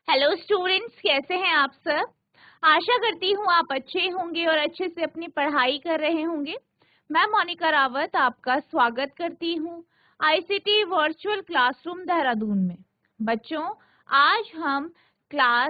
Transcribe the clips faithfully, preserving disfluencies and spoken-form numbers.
Hello students, कैसे हैं आप सब। आशा करती हूँ आप अच्छे होंगे और अच्छे से अपनी पढ़ाई कर रहे होंगे। मैं मोनिका रावत आपका स्वागत करती हूँ आईसीटी वर्चुअल क्लासरूम देहरादून में। बच्चों, आज हम क्लास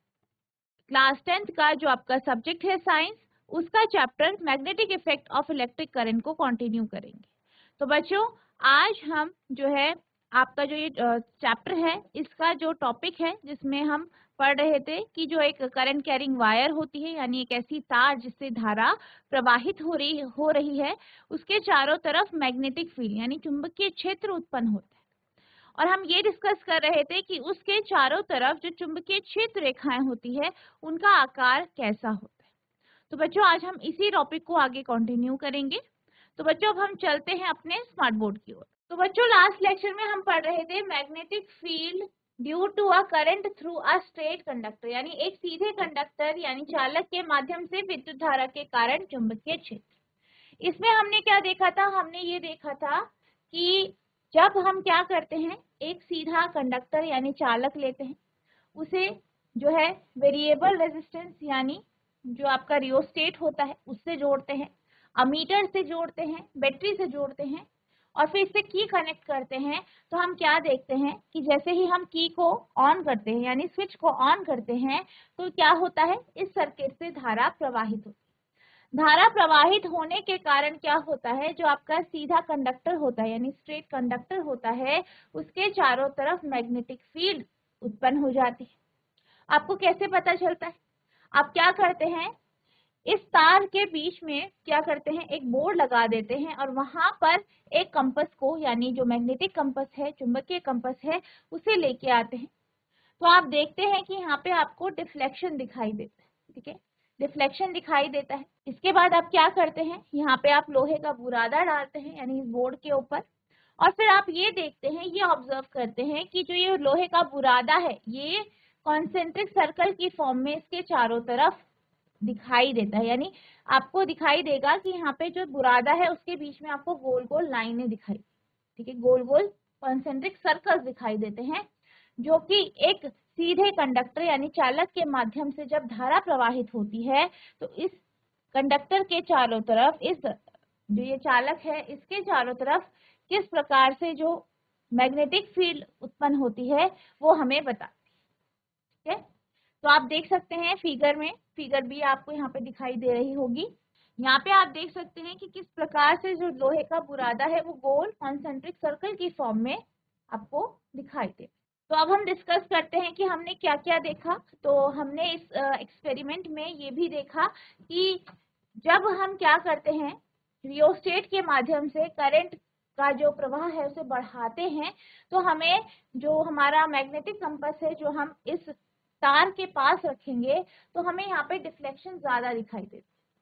क्लास टेंथ का जो आपका सब्जेक्ट है साइंस, उसका chapter magnetic effect of electric current को कंटिन्यू करेंगे। तो बच्चों, आज हम जो है आपका जो ये चैप्टर है, इसका जो टॉपिक है जिसमें हम पढ़ रहे थे कि जो एक करंट कैरिंग वायर होती है, यानी एक ऐसी तार जिससे धारा प्रवाहित हो रही हो रही है, उसके चारों तरफ मैग्नेटिक फील्ड यानी चुंबकीय क्षेत्र उत्पन्न होता है। और हम ये डिस्कस कर रहे थे कि उसके चारों तरफ जो चुंबकीय क्षेत्र रेखाएं होती है, उनका आकार कैसा होता है। तो बच्चों, आज हम इसी टॉपिक को आगे कंटिन्यू करेंगे। तो बच्चों, अब हम चलते हैं अपने स्मार्ट बोर्ड की ओर। तो बच्चों, लास्ट लेक्चर में हम पढ़ रहे थे magnetic field due to a current through a straight conductor, यानी एक सीधे कंडक्टर यानी चालक के माध्यम से विद्युत धारा के कारण चुंबकीय क्षेत्र। इसमें हमने क्या देखा था, हमने ये देखा था कि जब हम क्या करते हैं, एक सीधा कंडक्टर यानी चालक लेते हैं, उसे जो है वेरिएबल रेजिस्टेंस यानी जो आपका रियोस्टेट होता है उससे जोड़ते हैं, अमीटर से जोड़ते हैं, बैटरी से जोड़ते हैं और फिर इससे की कनेक्ट करते हैं। तो हम क्या देखते हैं कि जैसे ही हम की को ऑन करते हैं यानी स्विच को ऑन करते हैं, तो क्या होता है, इस सर्किट से धारा प्रवाहित होती है। धारा प्रवाहित होने के कारण क्या होता है, जो आपका सीधा कंडक्टर होता है यानी स्ट्रेट कंडक्टर होता है, उसके चारों तरफ मैग्नेटिक फील्ड उत्पन्न हो जाती है। आपको कैसे पता चलता है, आप क्या करते हैं, इस तार के बीच में क्या करते हैं, एक बोर्ड लगा देते हैं और वहां पर एक कंपास को यानी जो मैग्नेटिक कंपास है, चुंबकीय कंपास है, उसे लेके आते हैं। तो आप देखते हैं कि यहाँ पे आपको डिफ्लेक्शन दिखाई देता है, ठीक है, डिफ्लेक्शन दिखाई देता है। इसके बाद आप क्या करते हैं, यहाँ पे आप लोहे का बुरादा डालते हैं यानी इस बोर्ड के ऊपर, और फिर आप ये देखते हैं, ये ऑब्जर्व करते हैं कि जो ये लोहे का बुरादा है, ये कॉन्सेंट्रिक सर्कल की फॉर्म में इसके चारों तरफ दिखाई देता है। यानी आपको दिखाई देगा कि यहाँ पे जो बुरादा है उसके बीच में आपको गोल गोल लाइनें दिखाई, ठीक है, गोल गोल कॉन्सेंट्रिक सर्कल्स दिखाई देते हैं, जो कि एक सीधे कंडक्टर यानी चालक के माध्यम से जब धारा प्रवाहित होती है, तो इस कंडक्टर के चारों तरफ, इस जो ये चालक है इसके चारों तरफ किस प्रकार से जो मैग्नेटिक फील्ड उत्पन्न होती है वो हमें बताती है। ठीक है, तो आप देख सकते हैं फिगर में, फिगर भी आपको यहाँ पे दिखाई दे रही होगी। यहाँ पे आप देख सकते हैं कि किस प्रकार से जो लोहे का बुरादा है वो गोल कॉन्सेंट्रिक सर्कल की फॉर्म में आपको दिखाई दे। तो अब हम डिस्कस करते हैं कि हमने क्या क्या देखा। तो हमने इस एक्सपेरिमेंट में ये भी देखा कि जब हम क्या करते हैं, रियोस्टेट के माध्यम से करंट का जो प्रवाह है उसे बढ़ाते हैं, तो हमें जो हमारा मैग्नेटिक कंपास है जो हम इस तार के पास रखेंगे, तो हमें यहाँ पे डिफ्लेक्शन ज्यादा दिखाई देती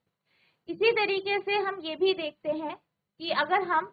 है। इसी तरीके से हम ये भी देखते हैं कि अगर हम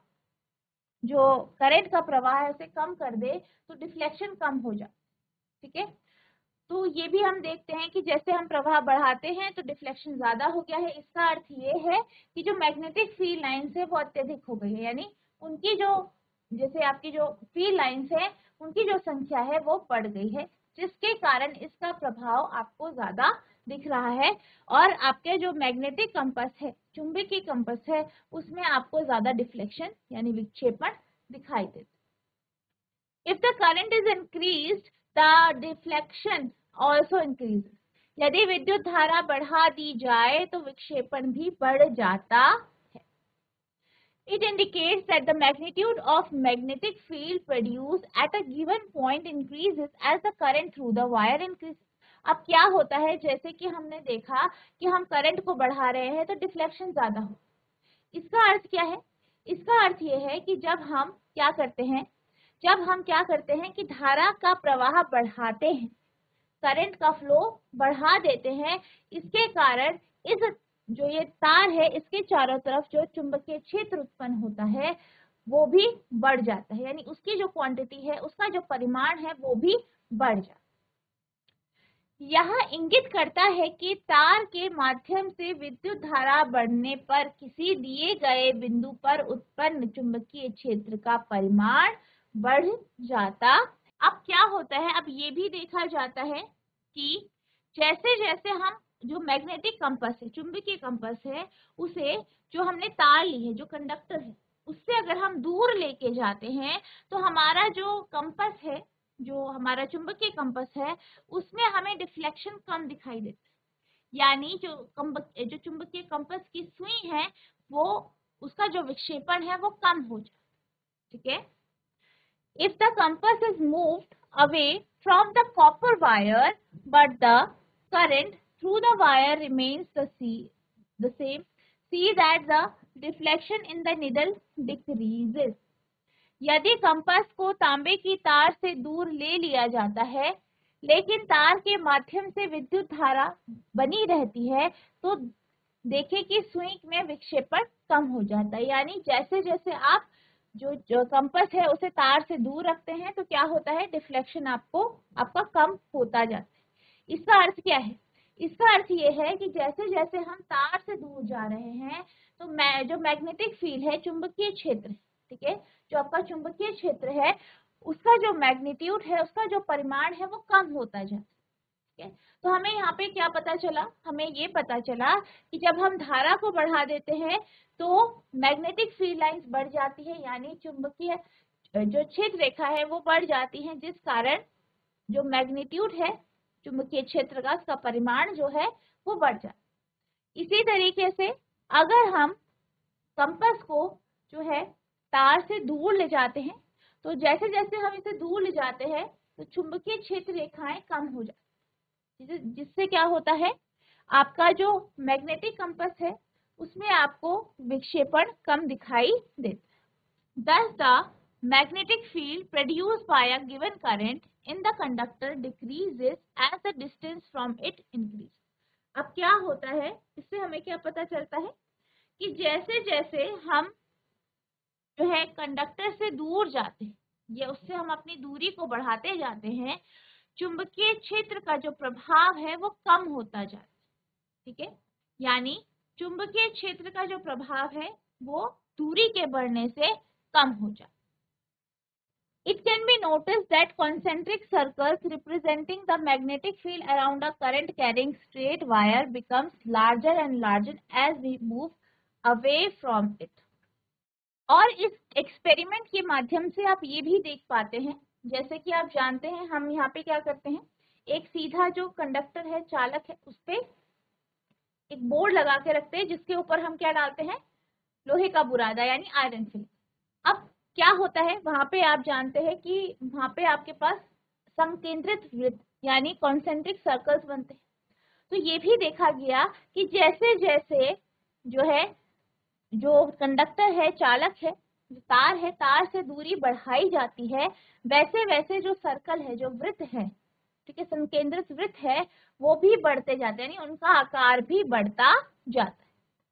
जो करंट का प्रवाह है उसे कम कर दे तो डिफ्लेक्शन कम हो जाए। ठीक है, तो ये भी हम देखते हैं कि जैसे हम प्रवाह बढ़ाते हैं तो डिफ्लेक्शन ज्यादा हो गया है। इसका अर्थ ये है कि जो मैग्नेटिक फील्ड लाइन्स है वो अत्यधिक हो गई है, यानी उनकी जो, जैसे आपकी जो फील्ड लाइन्स है उनकी जो संख्या है वो बढ़ गई है, जिसके कारण इसका प्रभाव आपको ज्यादा दिख रहा है और आपके जो मैग्नेटिक कंपास है, चुंबकीय कंपास है, उसमें आपको ज्यादा डिफ्लेक्शन यानी विक्षेपण दिखाई देता है। If the current is increased, the deflection also increase. यदि विद्युत धारा बढ़ा दी जाए तो विक्षेपण भी बढ़ जाता है। It indicates that the magnitude of magnetic field produced at a given point increases as the current through the wire increases. अब क्या होता है, जैसे कि हमने देखा कि हम करंट को बढ़ा रहे हैं तो डिफ्लेक्शन ज्यादा हो। इसका अर्थ क्या है, इसका अर्थ ये है कि जब हम क्या करते हैं, जब हम क्या करते हैं कि धारा का प्रवाह बढ़ाते हैं, करंट का फ्लो बढ़ा देते हैं, इसके कारण इस जो ये तार है इसके चारों तरफ जो चुंबकीय क्षेत्र उत्पन्न होता है वो भी बढ़ जाता है, यानी उसकी जो क्वांटिटी है, उसका जो परिमाण है वो भी बढ़ जाता है। यह इंगित करता है कि तार के माध्यम से विद्युत धारा बढ़ने पर किसी दिए गए बिंदु पर उत्पन्न चुंबकीय क्षेत्र का परिमाण बढ़ जाता है। अब क्या होता है, अब ये भी देखा जाता है कि जैसे जैसे हम जो मैग्नेटिक कंपास है, चुंबकीय कंपास है, उसे जो हमने तार ली है, जो कंडक्टर है, उससे अगर हम दूर लेके जाते हैं तो हमारा जो कंपास है, जो हमारा चुंबकीय कंपास है, उसमें हमें डिफ्लेक्शन कम दिखाई देता है। यानी जो जो चुंबकीय कंपास की सुई है, वो उसका जो विक्षेपण है वो कम हो जाए। ठीक है। If the compass is moved away from the copper wire, but the current through the wire remains the, see, the same, see that the deflection in the needle decreases. यदि कंपास को तांबे की तार से दूर ले लिया जाता है, लेकिन तार के माध्यम से विद्युत धारा बनी रहती है, तो देखें कि सुई में विक्षेपण कम हो जाता है। यानी जैसे जैसे आप जो, जो कंपास है उसे तार से दूर रखते हैं तो क्या होता है, डिफ्लेक्शन आपको आपका कम होता जाता है। इसका अर्थ क्या है, इसका अर्थ ये है कि जैसे जैसे हम तार से दूर जा रहे हैं तो मैं जो मैग्नेटिक फील्ड है, चुंबकीय क्षेत्र, ठीक है, जो आपका चुंबकीय क्षेत्र है, उसका जो मैग्नीट्यूड है, उसका जो परिमाण है वो कम होता जाता है। ठीक है। तो हमें यहाँ पे क्या पता चला, हमें ये पता चला कि जब हम धारा को बढ़ा देते हैं तो मैग्नेटिक फील्ड लाइंस बढ़ जाती है, यानी चुंबकीय जो क्षेत्र रेखा है वो बढ़ जाती है, जिस कारण जो मैग्नीट्यूड है चुंबकीय क्षेत्र का, उसका परिमाण जो है वो बढ़ जाता है। इसी तरीके से अगर हम कंपास को जो है तार से दूर ले जाते हैं तो जैसे जैसे हम इसे दूर ले जाते हैं तो चुंबकीय क्षेत्र रेखाएं कम हो जाती है, जिससे क्या होता है, आपका जो मैग्नेटिक कंपास है उसमें आपको विक्षेपण कम दिखाई देता है। Thus the magnetic field produced by a given current in the conductor decreases as the distance from it increases. अब क्या होता है, इससे हमें क्या पता चलता है कि जैसे जैसे हम जो है कंडक्टर से दूर जाते हैं, या उससे हम अपनी दूरी को बढ़ाते जाते हैं, चुंबकीय क्षेत्र का जो प्रभाव है वो कम होता जाता है। ठीक है। यानी चुंबकीय क्षेत्र का जो प्रभाव है वो दूरी के बढ़ने से कम हो जाता है। It can be noticed that concentric circles representing the magnetic field around a current carrying straight wire becomes larger and larger as we move away from it. और इस एक्सपेरिमेंट के माध्यम से आप ये भी देख पाते हैं, जैसे कि आप जानते हैं हम यहाँ पे क्या करते हैं, एक सीधा जो कंडक्टर है, चालक है, उस पे एक बोर्ड लगा के रखते हैं जिसके ऊपर हम क्या डालते हैं, लोहे का बुरादा यानी आयरन फिल्म। अब क्या होता है, वहां पे आप जानते हैं कि वहां पे आपके पास संकेंद्रित वृत्त यानी कॉन्सेंट्रिक सर्कल्स बनते हैं। तो ये भी देखा गया कि जैसे जैसे जो है जो कंडक्टर है, चालक है, जो तार है, तार से दूरी बढ़ाई जाती है, वैसे वैसे जो सर्कल है, जो वृत्त है, ठीक है, संकेंद्रित वृत्त है, वो भी बढ़ते जाते हैं, यानी उनका आकार भी बढ़ता जाता है।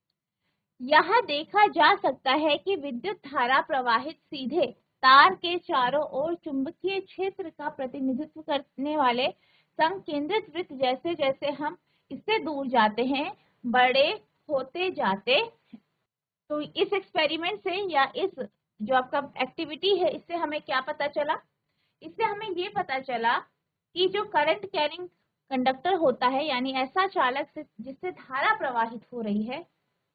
यह देखा जा सकता है कि विद्युत धारा प्रवाहित सीधे तार के चारों ओर चुंबकीय क्षेत्र का प्रतिनिधित्व करने वाले संकेंद्रित वृत्त जैसे जैसे हम इससे दूर जाते हैं, बड़े होते जाते हैं। तो इस एक्सपेरिमेंट से या इस जो आपका एक्टिविटी है, इससे हमें क्या पता चला, इससे हमें ये पता चला कि जो करंट कैरिंग कंडक्टर होता है, यानी ऐसा चालक से जिससे धारा प्रवाहित हो रही है,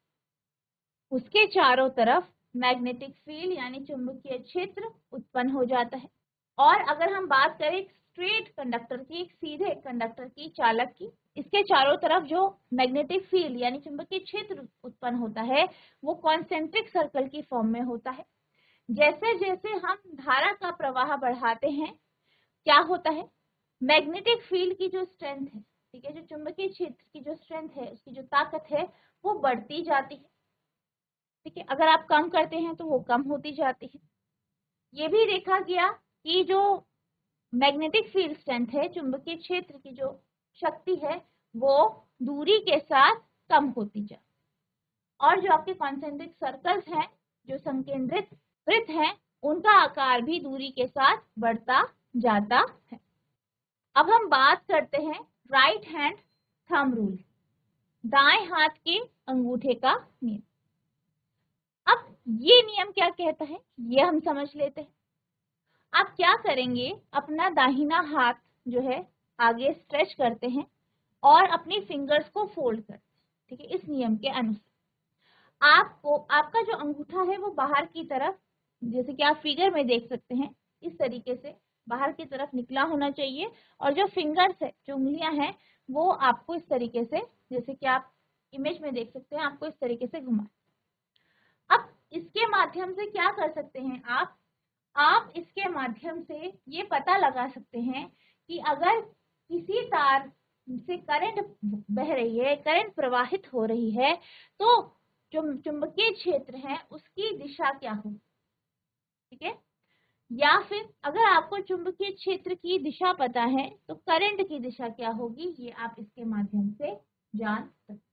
उसके चारों तरफ मैग्नेटिक फील्ड यानी चुंबकीय क्षेत्र उत्पन्न हो जाता है। और अगर हम बात करें स्ट्रेट कंडक्टर की, एक सीधे कंडक्टर की, चालक की, इसके चारों तरफ जो मैग्नेटिक फील्ड यानी चुंबकीय क्षेत्र उत्पन्न होता है वो कॉन्सेंट्रिक सर्कल की फॉर्म में होता है। जैसे जैसे हम धारा का प्रवाह बढ़ाते हैं, क्या होता है, मैग्नेटिक फील्ड की जो स्ट्रेंथ है, ठीक है, जो चुंबकीय क्षेत्र की जो स्ट्रेंथ है, उसकी जो ताकत है वो बढ़ती जाती है। ठीक है। अगर आप कम करते हैं तो वो कम होती जाती है। ये भी देखा गया कि जो मैग्नेटिक फील्ड स्ट्रेंथ है, चुंबकीय क्षेत्र की जो शक्ति है, वो दूरी के साथ कम होती जाती है। और जो आपके कॉन्सेंट्रिक सर्कल्स हैं, जो संकेंद्रित वृत्त हैं, उनका आकार भी दूरी के साथ बढ़ता जाता है। अब हम बात करते हैं राइट हैंड थंब रूल, दाएं हाथ के अंगूठे का नियम। अब ये नियम क्या कहता है ये हम समझ लेते हैं। आप क्या करेंगे, अपना दाहिना हाथ जो है आगे स्ट्रेच करते हैं और अपनी फिंगर्स को फोल्ड करते हैं, ठीक है। इस नियम के अनुसार आपको आपका जो अंगूठा है वो बाहर की तरफ, जैसे कि आप फिगर में देख सकते हैं, इस तरीके से बाहर की तरफ निकला होना चाहिए, और जो फिंगर्स है, जो उंगलियां हैं, वो आपको इस तरीके से, जैसे कि आप इमेज में देख सकते हैं, आपको इस तरीके से घुमाए। अब इसके माध्यम से क्या कर सकते हैं आप आप इसके माध्यम से ये पता लगा सकते हैं कि अगर किसी तार से करंट बह रही है, करंट प्रवाहित हो रही है, तो जो चुंबकीय क्षेत्र है उसकी दिशा क्या होगी, ठीक है। या फिर अगर आपको चुंबकीय क्षेत्र की दिशा पता है तो करंट की दिशा क्या होगी, ये आप इसके माध्यम से जान सकते हैं।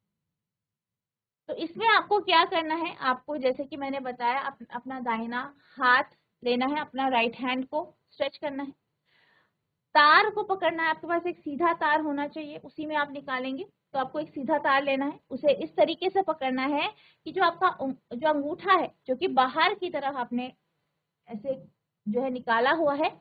तो इसमें आपको क्या करना है, आपको जैसे कि मैंने बताया, अप, अपना दाहिना हाथ लेना है, अपना राइट हैंड को स्ट्रेच करना है, तार को पकड़ना है, आपके पास एक सीधा तार होना चाहिए, उसी में आप निकालेंगे। तो आपको एक सीधा तार लेना है, उसे इस तरीके से पकड़ना है कि जो आपका जो अंगूठा है, जो कि बाहर की तरफ आपने ऐसे जो है निकाला हुआ है,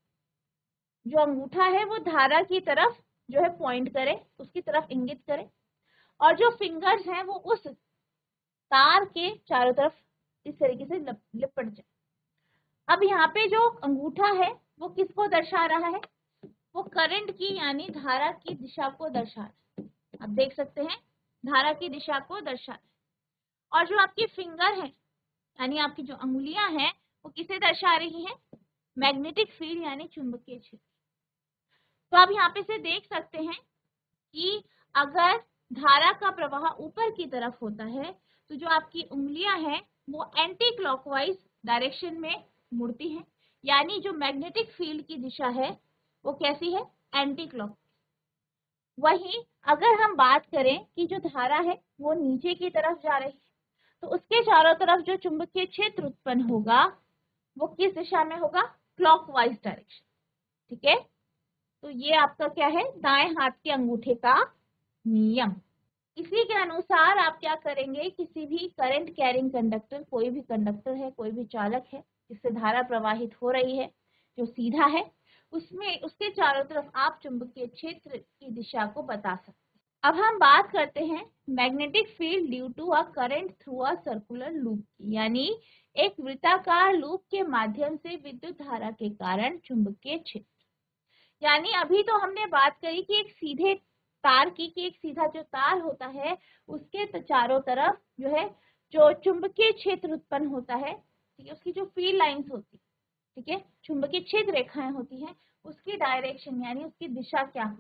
जो अंगूठा है वो धारा की तरफ जो है पॉइंट करे, उसकी तरफ इंगित करे, और जो फिंगर्स हैं वो उस तार के चारों तरफ इस तरीके से लिपट जाए। अब यहाँ पे जो अंगूठा है वो किसको दर्शा रहा है, वो करंट की यानी धारा की दिशा को दर्शा रहा है। आप देख सकते हैं, धारा की दिशा को दर्शा रहा है। और जो आपकी फिंगर है यानी आपकी जो अंगुलियां हैं वो किसे दर्शा रही हैं, मैग्नेटिक फील्ड यानी चुंबकीय क्षेत्र। तो आप यहाँ पे से देख सकते हैं कि अगर धारा का प्रवाह ऊपर की तरफ होता है तो जो आपकी उंगलियां हैं वो एंटी क्लॉकवाइज डायरेक्शन में मुड़ती हैं, यानी जो मैग्नेटिक फील्ड की दिशा है वो कैसी है, एंटी क्लॉक। वहीं अगर हम बात करें कि जो धारा है वो नीचे की तरफ जा रही है तो उसके चारों तरफ जो चुंबकीय क्षेत्र उत्पन्न होगा वो किस दिशा में होगा, क्लॉकवाइज डायरेक्शन, ठीक है। तो ये आपका क्या है, दाएं हाथ के अंगूठे का नियम। इसी के अनुसार आप क्या करेंगे, किसी भी करंट कैरिंग कंडक्टर, कोई भी कंडक्टर है, कोई भी चालक है जिससे धारा प्रवाहित हो रही है, जो सीधा है, उसमें उसके चारों तरफ आप चुंबकीय क्षेत्र की दिशा को बता सकते हैं। अब हम बात करते हैं magnetic field due to a current through a circular loop की, यानी एक वृत्ताकार लूप के माध्यम से विद्युत धारा के कारण चुंबकीय क्षेत्र। यानी अभी तो हमने बात करी कि एक सीधे तार की कि एक सीधा जो तार होता है उसके चारों तरफ जो है जो चुंबकीय क्षेत्र उत्पन्न होता है, ठीक है, उसकी जो फील्ड लाइंस होती है, ठीक है, चुंबकीय क्षेत्र रेखाएं होती हैं, उसकी डायरेक्शन यानी उसकी दिशा क्या हो,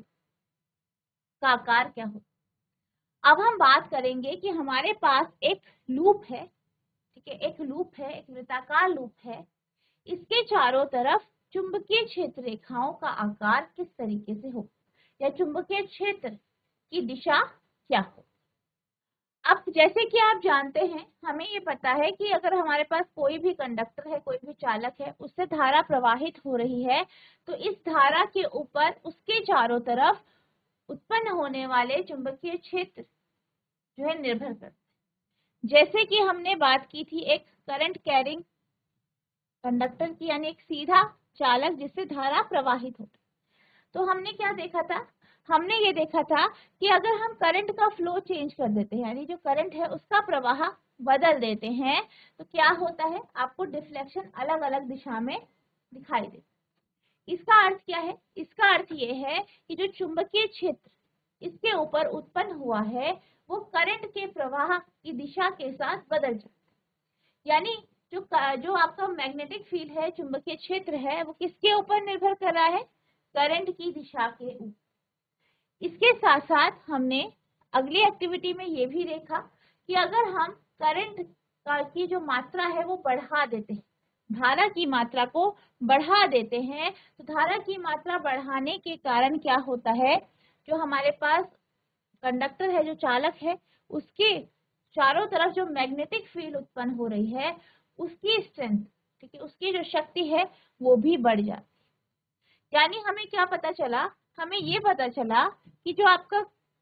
का आकार क्या हो। अब हम बात करेंगे कि हमारे पास एक लूप है, ठीक है, एक लूप है, एक वृत्ताकार लूप है, इसके चारों तरफ चुंबकीय क्षेत्र रेखाओं का आकार किस तरीके से हो, या चुंबकीय क्षेत्र की दिशा क्या हो। अब जैसे कि आप जानते हैं, हमें ये पता है कि अगर हमारे पास कोई भी कंडक्टर है, कोई भी चालक है, उससे धारा प्रवाहित हो रही है तो इस धारा के ऊपर उसके चारों तरफ उत्पन्न होने वाले चुंबकीय क्षेत्र जो है निर्भर करते हैं। जैसे कि हमने बात की थी एक करंट कैरिंग कंडक्टर की, यानी एक सीधा चालक जिससे धारा प्रवाहित होती, तो हमने क्या देखा था, हमने ये देखा था कि अगर हम करंट का फ्लो चेंज कर देते हैं, यानी जो करंट है उसका प्रवाह बदल देते हैं, तो क्या होता है, आपको डिफ्लेक्शन अलग अलग दिशा में दिखाई देता है। इसका अर्थ क्या है, इसका अर्थ ये है कि जो चुंबकीय क्षेत्र इसके ऊपर उत्पन्न हुआ है वो करंट के प्रवाह की दिशा के साथ बदल जाता है। यानी जो जो आपका मैग्नेटिक फील्ड है, चुंबकीय क्षेत्र है, वो किसके ऊपर निर्भर कर रहा है, करंट की दिशा के ऊपर। इसके साथ साथ हमने अगली एक्टिविटी में ये भी देखा कि अगर हम करंट की जो मात्रा है वो बढ़ा देते हैं, धारा की मात्रा को बढ़ा देते हैं, तो धारा की मात्रा बढ़ाने के कारण क्या होता है, जो हमारे पास कंडक्टर है, जो चालक है, उसके चारों तरफ जो मैग्नेटिक फील्ड उत्पन्न हो रही है उसकी स्ट्रेंथ, ठीक है, उसकी जो शक्ति है वो भी बढ़ जाती है। यानी हमें क्या पता चला, हमें ये पता चला कि जो आपका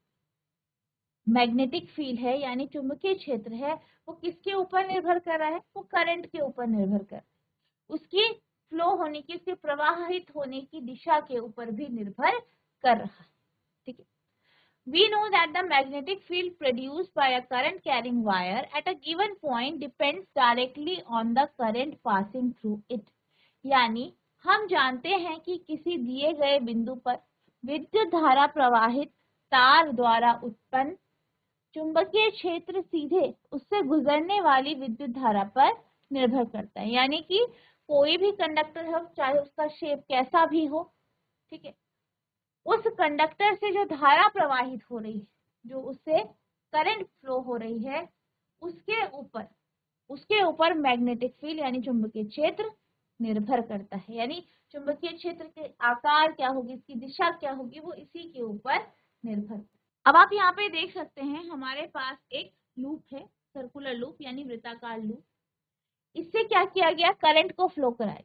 मैग्नेटिक फील्ड है यानी चुंबकीय क्षेत्र है वो किसके ऊपर निर्भर कर रहा है, वो करंट के ऊपर निर्भर कर रहा है, उसकी फ्लो होने की, उसके प्रवाहित होने की दिशा के ऊपर भी निर्भर कर रहा है। ठीक है, we know that the magnetic field produced by a current carrying wire at a given point depends directly on the current passing through it. यानी हम जानते हैं कि किसी दिए गए बिंदु पर विद्युत धारा प्रवाहित तार द्वारा उत्पन्न चुंबकीय क्षेत्र सीधे उससे गुजरने वाली विद्युत धारा पर निर्भर करता है। यानी कि कोई भी कंडक्टर हो, चाहे उसका शेप कैसा भी हो, ठीक है, उस कंडक्टर से जो धारा प्रवाहित हो रही है, जो उससे करंट फ्लो हो रही है, उसके ऊपर उसके ऊपर मैग्नेटिक फील्ड यानी चुंबकीय क्षेत्र निर्भर करता है। यानी चुंबकीय क्षेत्र के आकार क्या होगी, इसकी दिशा क्या होगी, वो इसी के ऊपर निर्भर। अब आप यहाँ पे देख सकते हैं हमारे पास एक लूप है, सर्कुलर लूप यानी वृत्ताकार लूप। इससे क्या किया गया, करंट को फ्लो कराया।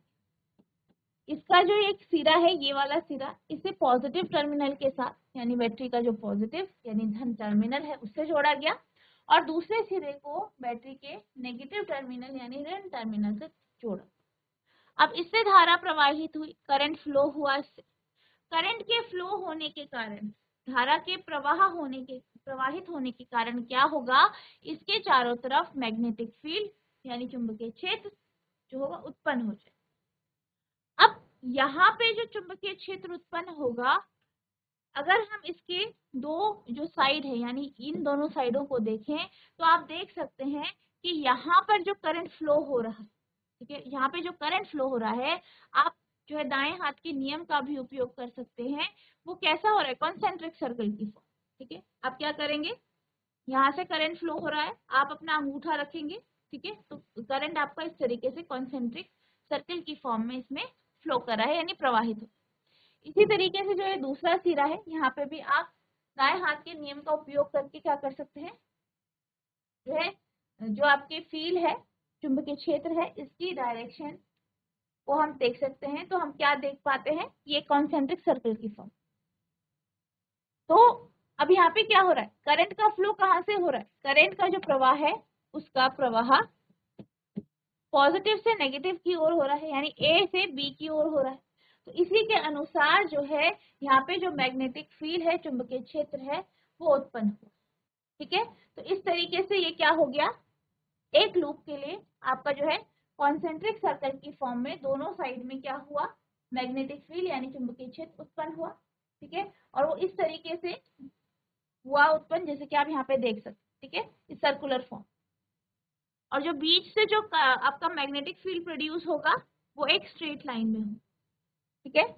इसका जो एक सिरा है, ये वाला सिरा, इसे पॉजिटिव टर्मिनल के साथ यानी बैटरी का जो पॉजिटिव यानी धन टर्मिनल है उससे जोड़ा गया, और दूसरे सिरे को बैटरी के नेगेटिव टर्मिनल यानी ऋण टर्मिनल से जोड़ा। अब इससे धारा प्रवाहित हुई, करंट फ्लो हुआ। इससे करंट के फ्लो होने के कारण, धारा के प्रवाह होने के प्रवाहित होने के कारण क्या होगा, इसके चारों तरफ मैग्नेटिक फील्ड यानी चुंबकीय क्षेत्र जो होगा उत्पन्न हो जाए। अब यहाँ पे जो चुंबकीय क्षेत्र उत्पन्न होगा, अगर हम इसके दो जो साइड है यानी इन दोनों साइडों को देखें तो आप देख सकते हैं कि यहाँ पर जो करंट फ्लो हो रहा है, ठीक है, यहाँ पे जो करंट फ्लो हो रहा है, आप जो है दाएं हाथ के नियम का भी उपयोग कर सकते हैं। वो कैसा हो रहा है, कॉन्सेंट्रिक सर्कल की फॉर्म। ठीक है, आप क्या करेंगे, यहाँ से करंट फ्लो हो रहा है, आप अपना अंगूठा रखेंगे, ठीक है, तो करंट आपका इस तरीके से कॉन्सेंट्रिक सर्कल की फॉर्म में इसमें फ्लो कर रहा है यानी प्रवाहित हो। इसी तरीके से जो है दूसरा सिरा है, यहाँ पे भी आप दाएं हाथ के नियम का उपयोग करके क्या कर सकते हैं, जो है जो आपके फील्ड है, चुंबकीय क्षेत्र है, इसकी डायरेक्शन को हम देख सकते हैं। तो हम क्या देख पाते हैं, ये कॉन्सेंट्रिक सर्कल की फॉर्म। तो अब यहाँ पे क्या हो रहा है, करंट का फ्लो कहाँ से हो रहा है, करंट का जो प्रवाह है उसका प्रवाह पॉजिटिव से नेगेटिव की ओर हो रहा है, यानी ए से बी की ओर हो रहा है। तो इसी के अनुसार जो है यहाँ पे जो मैग्नेटिक फील्ड है, चुंबकीय क्षेत्र है, वो उत्पन्न हुआ। ठीक है, तो इस तरीके से ये क्या हो गया, एक लूप के लिए आपका जो है कॉन्सेंट्रिक सर्कल की फॉर्म में दोनों साइड में क्या हुआ, मैग्नेटिक फील्ड यानी चुंबकीय क्षेत्र उत्पन्न हुआ। ठीक है, और वो इस तरीके से हुआ उत्पन्न जैसे कि आप यहाँ पे देख सकते हैं। ठीक है, इस सर्कुलर फॉर्म, और जो बीच से जो आपका मैग्नेटिक फील्ड प्रोड्यूस होगा वो एक स्ट्रेट लाइन में हो। ठीक है,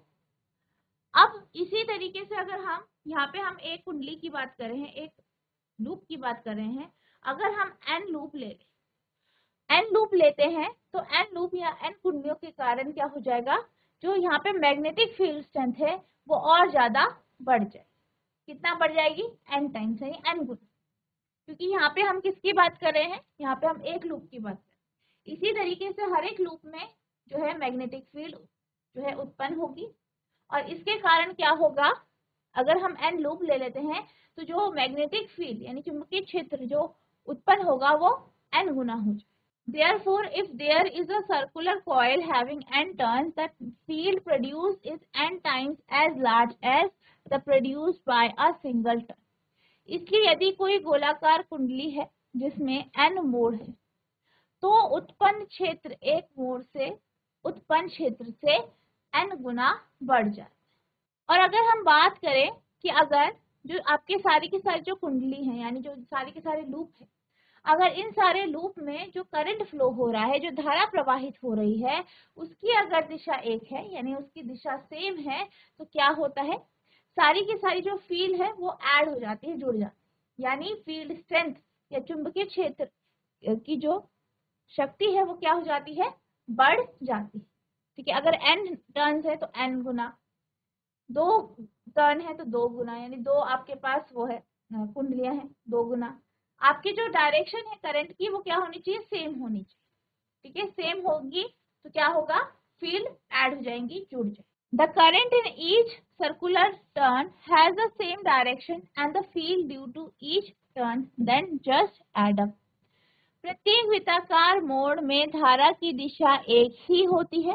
अब इसी तरीके से अगर हम यहाँ पे हम एक कुंडली की बात कर रहे हैं, एक लूप की बात कर रहे हैं, अगर हम एन लूप ले एन लूप लेते हैं तो एन लूप या एन कुंडलियों के कारण क्या हो जाएगा, जो यहाँ पे मैग्नेटिक फील्ड स्ट्रेंथ है वो और ज्यादा बढ़ जाए। कितना बढ़ जाएगी, एन टाइम्स यानी एन गुना, क्योंकि यहाँ पे हम किसकी बात कर रहे हैं, यहाँ पे हम एक लूप की बात कर रहे हैं। इसी तरीके से हर एक लूप में जो है मैग्नेटिक फील्ड जो है उत्पन्न होगी, और इसके कारण क्या होगा, अगर हम एन लूप ले लेते हैं तो जो मैग्नेटिक फील्ड यानी चुंबकीय क्षेत्र जो उत्पन्न होगा वो एन गुना हो जाए। Therefore, if there is a circular coil having n turns, the field produced is n times as large as the produced by a single turn. इसलिए यदि कोई गोलाकार कुंडली है जिसमें n मोड़ है तो उत्पन्न क्षेत्र एक मोड़ से उत्पन्न क्षेत्र से n गुना बढ़ जाता है। और अगर हम बात करें कि अगर जो आपके सारी की सारी जो कुंडली है यानी जो सारी के सारे लूप है, अगर इन सारे लूप में जो करंट फ्लो हो रहा है, जो धारा प्रवाहित हो रही है, उसकी अगर दिशा एक है यानी उसकी दिशा सेम है, तो क्या होता है, सारी की सारी जो फील्ड है वो ऐड हो जाती है, जुड़ जाती है, यानी फील्ड स्ट्रेंथ या चुंबकीय क्षेत्र की जो शक्ति है वो क्या हो जाती है, बढ़ जाती है। ठीक है, अगर एन टर्न्स है तो एन गुना, दो टर्न है तो दो गुना, यानी दो आपके पास वो है कुंडलियां हैं, दो गुना। आपकी जो डायरेक्शन है करंट की वो क्या होनी चाहिए, सेम होनी चाहिए। ठीक है, सेम होगी तो क्या होगा, फील्ड ऐड हो जाएंगी, जुड़ जाएंगी। The current in each circular turn has the same direction and the field due to each turn then just add up. प्रत्येक वृत्ताकार मोड़ में धारा की दिशा एक ही होती है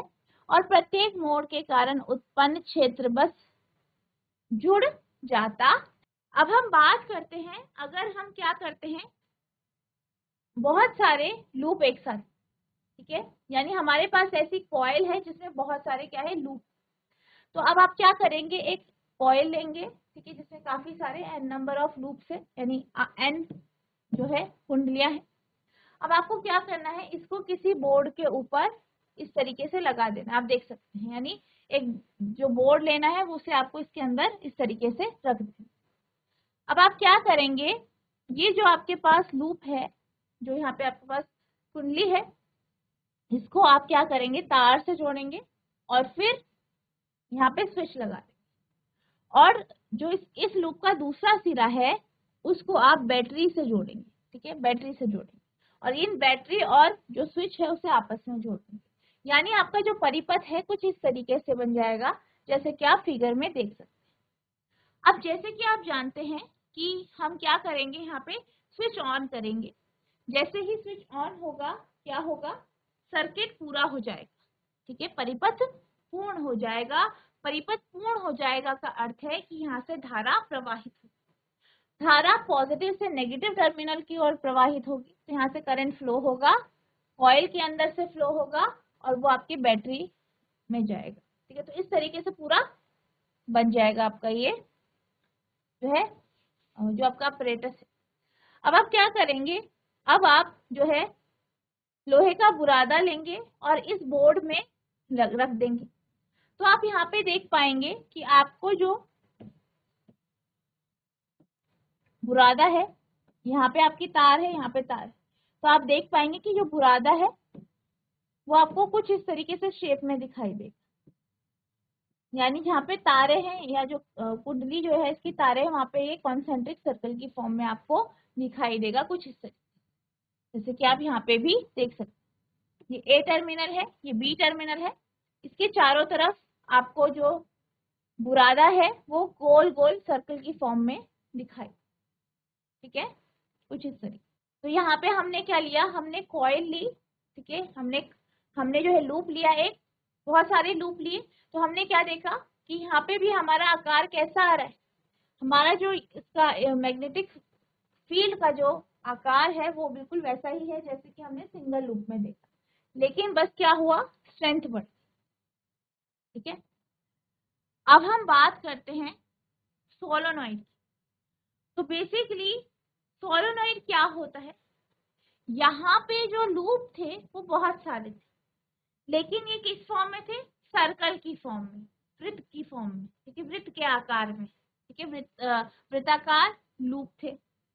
और प्रत्येक मोड़ के कारण उत्पन्न क्षेत्र बस जुड़ जाता। अब हम बात करते हैं, अगर हम क्या करते हैं, बहुत सारे लूप एक साथ, ठीक है, यानी हमारे पास ऐसी कॉइल है जिसमें बहुत सारे क्या है लूप। तो अब आप क्या करेंगे, एक कॉइल लेंगे, ठीक है, जिसमें काफी सारे एन नंबर ऑफ लूप्स है, यानी एन जो है कुंडलियां है। अब आपको क्या करना है, इसको किसी बोर्ड के ऊपर इस तरीके से लगा देना। आप देख सकते हैं, यानी एक जो बोर्ड लेना है उसे आपको इसके अंदर इस तरीके से रख देना। अब आप क्या करेंगे, ये जो आपके पास लूप है, जो यहाँ पे आपके पास कुंडली है, इसको आप क्या करेंगे, तार से जोड़ेंगे और फिर यहाँ पे स्विच लगा देंगे। और जो इस, इस लूप का दूसरा सिरा है उसको आप बैटरी से जोड़ेंगे, ठीक है, बैटरी से जोड़ेंगे और इन बैटरी और जो स्विच है उसे आपस में जोड़ देंगे। यानी आपका जो परिपथ है कुछ इस तरीके से बन जाएगा, जैसे कि आप फिगर में देख सकते हैं। अब जैसे कि आप जानते हैं कि हम क्या करेंगे, यहाँ पे स्विच ऑन करेंगे। जैसे ही स्विच ऑन होगा क्या होगा, सर्किट पूरा हो जाएगा, ठीक है, परिपथ पूर्ण हो जाएगा। परिपथ पूर्ण हो जाएगा का अर्थ है कि यहाँ से धारा प्रवाहित होगी। धारा पॉजिटिव से नेगेटिव टर्मिनल की ओर प्रवाहित होगी, तो यहाँ से करंट फ्लो होगा, कॉइल के अंदर से फ्लो होगा और वो आपकी बैटरी में जाएगा, ठीक है। तो इस तरीके से पूरा बन जाएगा आपका ये जो है, जो आपका अपरेटस है। अब आप क्या करेंगे, अब आप जो है लोहे का बुरादा लेंगे और इस बोर्ड में रख देंगे। तो आप यहाँ पे देख पाएंगे कि आपको जो बुरादा है, यहाँ पे आपकी तार है, यहाँ पे तार है, तो आप देख पाएंगे कि जो बुरादा है वो आपको कुछ इस तरीके से शेप में दिखाई देगा। यानी जहाँ पे तारे हैं या जो कुंडली जो है इसकी तारे है, वहां पे ये कॉन्सेंट्रिक सर्कल की फॉर्म में आपको दिखाई देगा कुछ इस तरीके, जैसे कि आप यहाँ पे भी देख सकते हैं। ये ए टर्मिनल है, ये बी टर्मिनल है, इसके चारों तरफ आपको जो बुरादा है वो गोल गोल सर्कल की फॉर्म में दिखाई, ठीक है, कुछ इस तरीके। तो यहाँ पे हमने क्या लिया, हमने कॉइल ली, ठीक है, हमने हमने जो है लूप लिया, एक बहुत सारे लूप लिए। तो हमने क्या देखा कि यहाँ पे भी हमारा आकार कैसा आ रहा है, हमारा जो इसका मैग्नेटिक फील्ड का जो आकार है वो बिल्कुल वैसा ही है जैसे कि हमने सिंगल लूप में देखा, लेकिन बस क्या हुआ, स्ट्रेंथ बढ़, ठीक है। अब हम बात करते हैं सोलेनॉइड। तो बेसिकली सोलेनॉइड क्या होता है, यहाँ पे जो लूप थे वो बहुत सारे थे, लेकिन ये किस फॉर्म में थे, सर्कल की फॉर्म में, वृत्त की फॉर्म में, ठीक है, वृत्त के आकार में, ठीक है, वृत्ताकार लूप थे।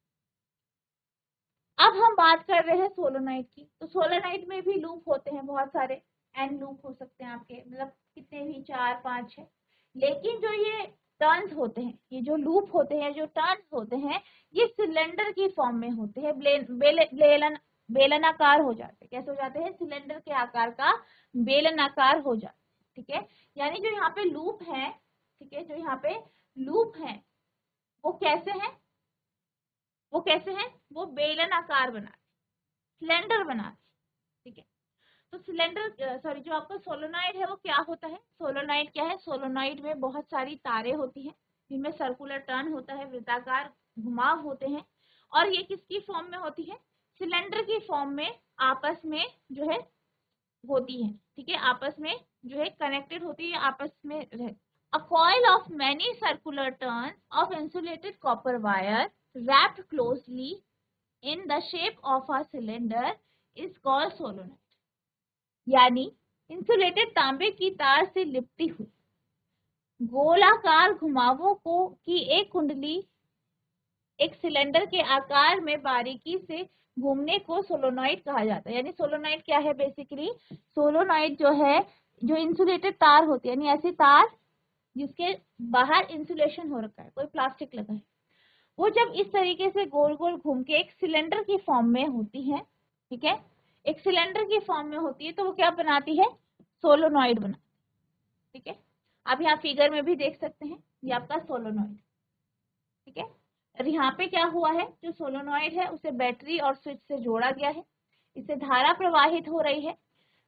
अब हम बात कर रहे हैं सोलेनॉइड की। तो सोलेनॉइड में भी लूप होते हैं बहुत सारे, एन लूप हो सकते हैं आपके, मतलब कितने भी, चार पांच है। लेकिन जो ये टर्न्स होते हैं, ये जो लूप होते हैं, जो टर्न्स होते हैं, ये सिलेंडर की फॉर्म में होते हैं, बेलन बेलनाकार हो जाते हैं। कैसे हो जाते हैं, सिलेंडर के आकार का बेलनाकार हो जाते हैं, ठीक है। यानी जो यहाँ पे लूप है, ठीक है, जो यहाँ पे लूप है वो कैसे हैं, वो कैसे हैं, वो बेलन आकार बनाते, सिलेंडर बनाते, ठीक है। तो सिलेंडर सॉरी जो आपका सोलेनॉइड है वो क्या होता है, सोलेनॉइड क्या है, सोलेनॉइड में बहुत सारी तारें होती हैं जिनमें सर्कुलर टर्न होता है, वृत्ताकार घुमाव होते हैं, और ये किसकी फॉर्म में होती है, सिलेंडर की फॉर्म में आपस में जो है होती है, ठीक है, आपस में जो है कनेक्टेड होती है, आपस में रह। A coil of many circular turns of insulated copper wire wrapped closely in the shape of a cylinder is called solenoid. यानी इंसुलेटेड तांबे की तार से लिपटी हुई गोलाकार घुमावों को की एक कुंडली एक सिलेंडर के आकार में बारीकी से घूमने को सोलेनॉइड कहा जाता है। यानी सोलेनॉइड क्या है, बेसिकली सोलेनॉइड जो है, जो इंसुलेटेड तार होती है, यानी ऐसी तार जिसके बाहर इंसुलेशन हो रखा है, कोई प्लास्टिक लगा है, वो जब इस तरीके से गोल गोल घूम के एक सिलेंडर की फॉर्म में होती है, ठीक है, एक सिलेंडर की फॉर्म में होती है, तो वो क्या बनाती है, सोलेनॉइड बनाती है, ठीक है। आप यहाँ फिगर में भी देख सकते हैं, ये आपका सोलेनॉइड, ठीक है। और यहाँ पे क्या हुआ है, जो सोलेनॉइड है उसे बैटरी और स्विच से जोड़ा गया है, इससे धारा प्रवाहित हो रही है।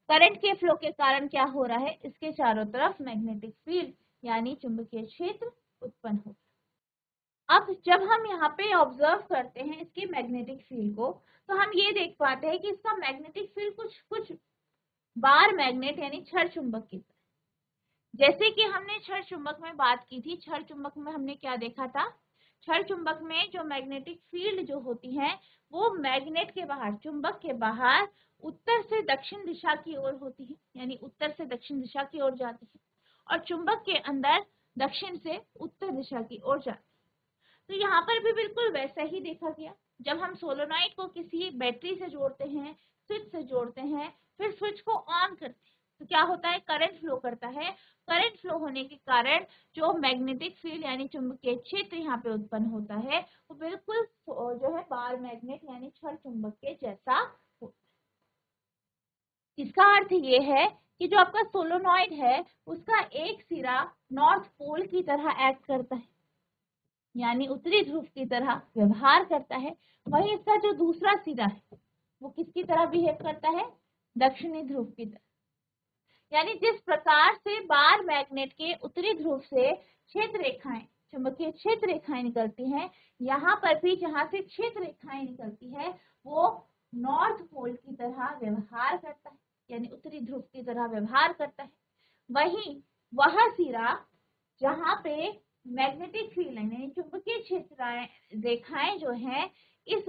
करंट के फ्लो के कारण क्या हो रहा है, इसके चारों तरफ मैग्नेटिक फील्ड यानी चुंबकीय क्षेत्र उत्पन्न हो। अब जब हम यहाँ पे ऑब्जर्व करते हैं इसके मैग्नेटिक फील्ड को, तो हम ये देख पाते हैं कि इसका मैग्नेटिक फील्ड कुछ कुछ बार मैग्नेट यानी छड़ चुंबक की तरह। जैसे कि हमने छड़ चुंबक में बात की थी, छड़ चुंबक में हमने क्या देखा था, छड़ चुंबक में जो मैग्नेटिक फील्ड जो होती है वो मैग्नेट के बाहर, चुंबक के बाहर उत्तर से दक्षिण दिशा की ओर होती है, यानी उत्तर से दक्षिण दिशा की ओर जाती है, और चुंबक के अंदर दक्षिण से उत्तर दिशा की ओर जाती है। तो यहाँ पर भी बिल्कुल वैसा ही देखा गया। जब हम सोलोनॉइड को किसी बैटरी से जोड़ते हैं, स्विच से जोड़ते हैं, फिर स्विच को ऑन करते हैं, तो क्या होता है, करंट फ्लो करता है। करंट फ्लो होने के कारण जो मैग्नेटिक फील्ड यानी चुंबकीय क्षेत्र यहाँ पे उत्पन्न होता है वो बिल्कुल जो है बार मैग्नेट यानी छड़ चुंबक के जैसा होता है। इसका अर्थ ये है कि जो आपका सोलोनॉइड है उसका एक सिरा नॉर्थ पोल की तरह एक्ट करता है, यानी उत्तरी ध्रुव की तरह व्यवहार करता है। वही इसका जो दूसरा सिरा है वो किसकी तरह बिहेव करता है, दक्षिणी ध्रुव की तरह। यानी जिस प्रकार से बार मैग्नेट के उत्तरी ध्रुव से क्षेत्र रेखाएं, चुंबकीय क्षेत्र रेखाएं निकलती हैं, यहाँ पर भी जहां से क्षेत्र रेखाएं निकलती है वो नॉर्थ पोल की तरह व्यवहार करता है, यानी उत्तरी ध्रुव की तरह व्यवहार करता है। वहीं वह सिरा जहाँ पे मैग्नेटिक फील्ड यानी चुंबकीय क्षेत्र रेखाएं जो हैं इस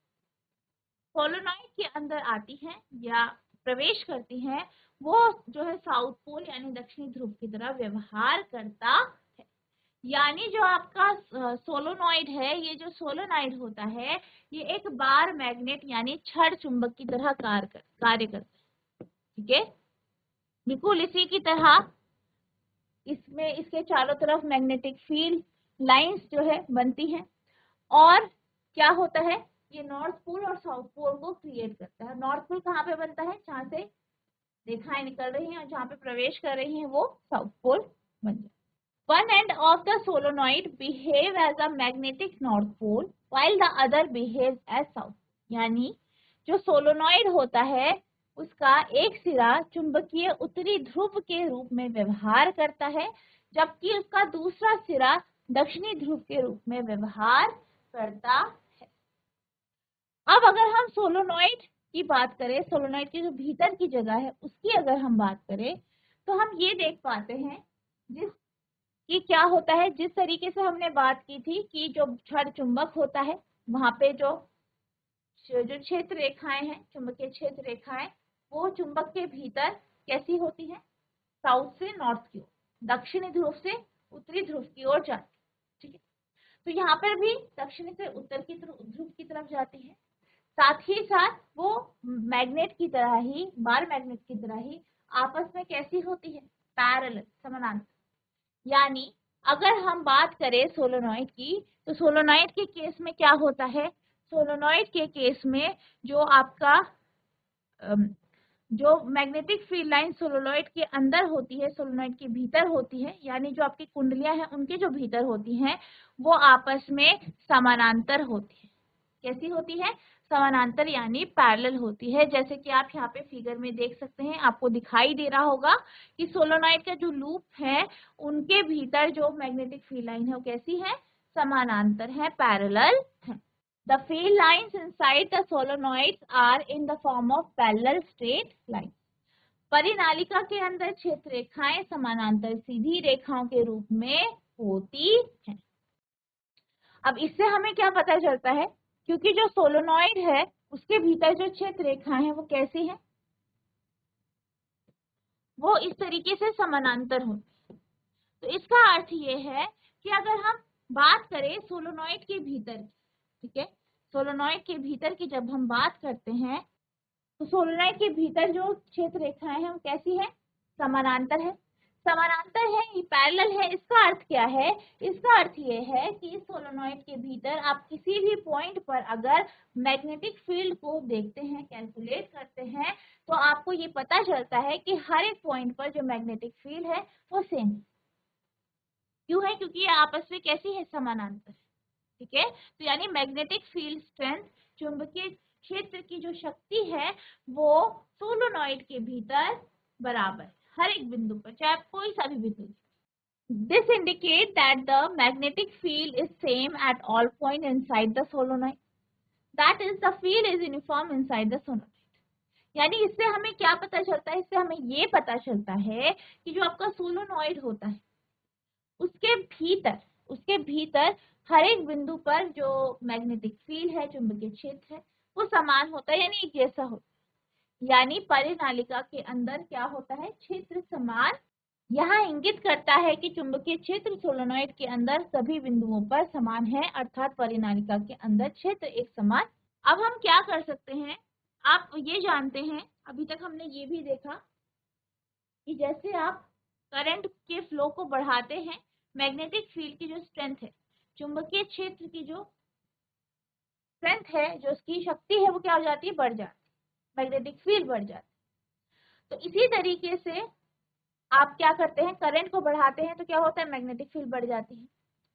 सोलोनॉइड के अंदर आती हैं या प्रवेश करती हैं, वो जो है साउथ पोल यानी दक्षिणी ध्रुव की तरह व्यवहार करता है। यानी जो आपका सोलोनॉइड है, ये जो सोलोनॉइड होता है ये एक बार मैग्नेट यानी छड़ चुंबक की तरह कार्य कर, कार्य करता है। ठीक है, बिल्कुल इसी की तरह इसमें इसके चारों तरफ मैग्नेटिक फील्ड लाइंस जो है बनती हैं, और क्या होता है, ये नॉर्थ पोल और साउथ पोल को क्रिएट करता है। नॉर्थ पोल कहाँ पे बनता है, जहाँ से रेखाएं निकल रही हैं और जहाँ पे प्रवेश कर रही हैं वो साउथ पोल बन जाए। One end of the solenoid behave as a magnetic north pole while the other behaves as south। यानी जो सोलोनॉइड होता है उसका एक सिरा चुंबकीय उत्तरी ध्रुव के रूप में व्यवहार करता है, जबकि उसका दूसरा सिरा दक्षिणी ध्रुव के रूप में व्यवहार करता है। अब अगर हम सोलोनॉइड की बात करें, सोलोनॉइड की जो भीतर की जगह है उसकी अगर हम बात करें, तो हम ये देख पाते हैं जिस कि क्या होता है, जिस तरीके से हमने बात की थी कि जो छड़ चुंबक होता है वहां पे जो जो क्षेत्र रेखाएं हैं, चुंबकीय क्षेत्र रेखाएं, वो चुंबक के भीतर कैसी होती है, साउथ से नॉर्थ की ओर, दक्षिणी ध्रुव से उत्तरी ध्रुव की ओर जाती है। ठीक है, तो यहाँ पर भी दक्षिणी से उत्तर की ध्रुव की तरफ जाती है। साथ ही साथ वो मैग्नेट की तरह ही, बार मैग्नेट की तरह ही आपस में कैसी होती है, पैरेलल, समानांतर। यानी अगर हम बात करें सोलोनॉइड की, तो सोलोनॉइड के केस में क्या होता है, सोलोनॉइड के केस में जो आपका जो मैग्नेटिक फील्ड लाइन सोलोनॉइड के अंदर होती है, सोलोनॉइड के भीतर होती है, यानी जो आपकी कुंडलियां हैं उनके जो भीतर होती हैं वो आपस में समानांतर होती है। कैसी होती है, समानांतर यानी पैरेलल होती है। जैसे कि आप यहाँ पे फिगर में देख सकते हैं, आपको दिखाई दे रहा होगा कि सोलोनॉइड का जो लूप है उनके भीतर जो मैग्नेटिक फील्ड लाइन है वो कैसी है, समानांतर है, पैरेलल है। The field lines inside the solenoids are in the form of parallel straight lines। परिनालिका के अंदर क्षेत्र रेखाएं समानांतर सीधी रेखाओं के रूप में होती हैं। अब इससे हमें क्या पता चलता है, क्योंकि जो सोलोनॉइड है उसके भीतर जो क्षेत्र रेखाएं हैं वो कैसी हैं, वो इस तरीके से समानांतर होती है। तो इसका अर्थ ये है कि अगर हम बात करें सोलोनॉइड के भीतर, ठीक है, सोलोनॉइड के भीतर की जब हम बात करते हैं तो सोलोनॉइड के भीतर जो क्षेत्र रेखाएं हैं वो कैसी है, समानांतर है। समानांतर है, ये पैरेलल है। इसका अर्थ क्या है, इसका अर्थ ये है कि इस सोलोनॉइड के भीतर आप किसी भी पॉइंट पर अगर मैग्नेटिक फील्ड को देखते हैं, कैलकुलेट करते हैं, तो आपको ये पता चलता है कि हर एक पॉइंट पर जो मैग्नेटिक फील्ड है वो सेम। क्यों है, क्योंकि ये आपस में कैसी है, समानांतर। ठीक है, तो यानी मैग्नेटिक फील्ड स्ट्रेंथ, चुंबकीय क्षेत्र की जो शक्ति है वो सोलोनॉइड के भीतर बराबर, हर एक बिंदु पर, चाहे कोई सा भी बिंदु। This indicate that the magnetic field is same at all point inside the solenoid, that is the field is uniform inside the solenoid. यानी इससे हमें क्या पता चलता है, इससे हमें ये पता चलता है कि जो आपका सोलोनॉइड होता है उसके भीतर उसके भीतर हर एक बिंदु पर जो मैग्नेटिक फील्ड है, चुंबकीय क्षेत्र है, वो समान होता है, यानी एक जैसा होता है। यानी परिनालिका के अंदर क्या होता है, क्षेत्र समान। यहाँ इंगित करता है कि चुंबकीय क्षेत्र सोलेनोइड के अंदर सभी बिंदुओं पर समान है, अर्थात परिनालिका के अंदर क्षेत्र एक समान। अब हम क्या कर सकते हैं, आप ये जानते हैं, अभी तक हमने ये भी देखा कि जैसे आप करंट के फ्लो को बढ़ाते हैं, मैग्नेटिक फील्ड की जो स्ट्रेंथ है, चुंबकीय क्षेत्र की जो स्ट्रेंथ है, जो उसकी शक्ति है, वो क्या हो जाती है, बढ़ जाती है, मैग्नेटिक फील्ड बढ़ जाती है। तो इसी तरीके से आप क्या करते हैं, करंट को बढ़ाते हैं तो क्या होता है, मैग्नेटिक फील्ड बढ़ जाती है।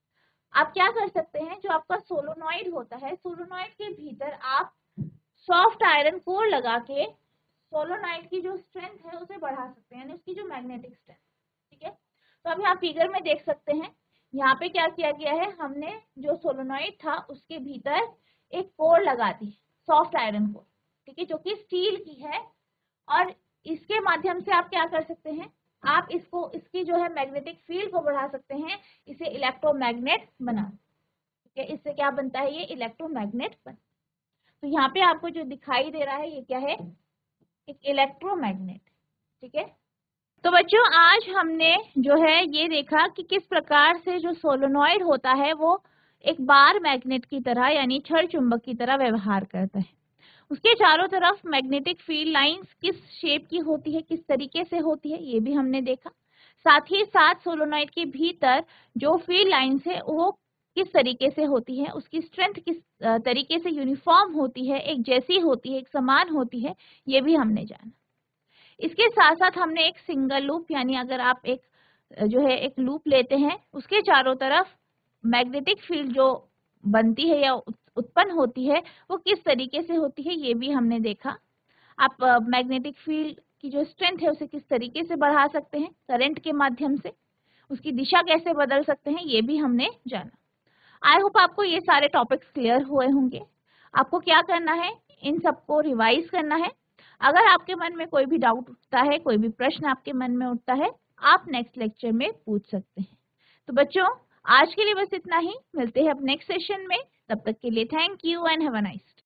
आप क्या कर सकते हैं, जो आपका सोलोनॉइड होता है, सोलोनॉइड के भीतर आप सॉफ्ट आयरन कोर लगा के सोलोनॉइड की जो स्ट्रेंथ है उसे बढ़ा सकते हैं, यानी उसकी जो मैग्नेटिक स्ट्रेंथ, ठीक है। तो अब यहाँ फिगर में देख सकते हैं, यहाँ पे क्या किया गया है, हमने जो सोलोनॉइड था उसके भीतर एक कोर लगा दी, सॉफ्ट आयरन कोर, ठीक है, जो कि स्टील की है, और इसके माध्यम से आप क्या कर सकते हैं, आप इसको इसकी जो है मैग्नेटिक फील्ड को बढ़ा सकते हैं, इसे इलेक्ट्रोमैग्नेट बना, ठीक है। इससे क्या बनता है, ये इलेक्ट्रोमैग्नेट बन। तो यहाँ पे आपको जो दिखाई दे रहा है ये क्या है, एक इलेक्ट्रोमैग्नेट, ठीक है। तो बच्चों आज हमने जो है ये देखा कि किस प्रकार से जो सोलेनॉइड होता है वो एक बार मैग्नेट की तरह, यानी छड़ चुंबक की तरह व्यवहार करता है। उसके चारों तरफ मैग्नेटिक फील्ड लाइंस किस शेप की होती है, किस तरीके से होती है, ये भी हमने देखा। साथ ही साथ सोलेनॉइड के भीतर जो फील्ड लाइंस है वो किस तरीके से होती है, उसकी स्ट्रेंथ किस तरीके से यूनिफॉर्म होती है, एक जैसी होती है, एक समान होती है, ये भी हमने जाना। इसके साथ साथ हमने एक सिंगल लूप, यानी अगर आप एक जो है एक लूप लेते हैं, उसके चारों तरफ मैग्नेटिक फील्ड जो बनती है या उत्पन्न होती है वो किस तरीके से होती है, ये भी हमने देखा। आप मैग्नेटिक फील्ड की जो स्ट्रेंथ है उसे किस तरीके से बढ़ा सकते हैं, करंट के माध्यम से, उसकी दिशा कैसे बदल सकते हैं, ये भी हमने जाना। आई होप आपको ये सारे टॉपिक्स क्लियर हुए होंगे। आपको क्या करना है, इन सबको रिवाइज करना है। अगर आपके मन में कोई भी डाउट उठता है, कोई भी प्रश्न आपके मन में उठता है, आप नेक्स्ट लेक्चर में पूछ सकते हैं। तो बच्चों आज के लिए बस इतना ही, मिलते हैं अब नेक्स्ट सेशन में, तब तक के लिए thank you and have a nice day.